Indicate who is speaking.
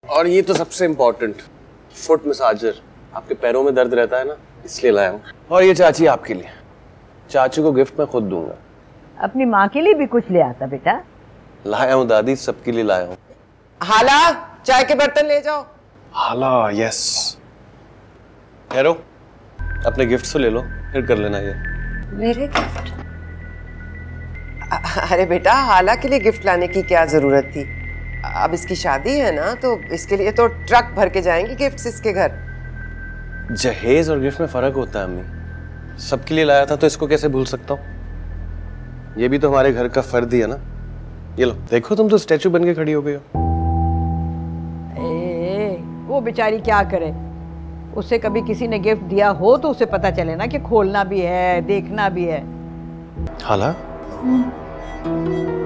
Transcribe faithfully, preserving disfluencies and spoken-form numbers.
Speaker 1: और ये तो सबसे इम्पोर्टेंट, फुट मसाजर। आपके पैरों में दर्द रहता है ना, इसलिए लाया हूँ। और ये चाची आपके लिए, चाचू को गिफ्ट मैं खुद दूंगा।
Speaker 2: अपनी माँ के लिए भी कुछ ले आता बेटा।
Speaker 1: लाया हूँ दादी, सबके लिए लाया हूँ।
Speaker 3: हाला, चाय के बर्तन ले जाओ।
Speaker 1: हाला, यस। ठहरो, अपने गिफ्ट तो ले लो, फिर कर लेना ये।
Speaker 3: मेरे गिफ्ट? अरे बेटा, हाला के लिए गिफ्ट लाने की क्या जरूरत थी? अब इसकी शादी है ना, तो इसके लिए तो ट्रक भर के जाएंगे गिफ्ट्स इसके घर।
Speaker 1: जहेज और गिफ्ट में फर्क होता है अम्मी। सबके लिए लाया था तो इसको कैसे भूल सकता हूँ? ये भी तो हमारे घर का फर्द ही है ना। ये लो, देखो तुम तो स्टैचू बन के खड़ी हो गई हो।
Speaker 2: ए, वो बेचारी क्या करे, उसे कभी किसी ने गिफ्ट दिया हो तो उसे पता चले ना कि खोलना भी है, देखना भी है।
Speaker 1: हाला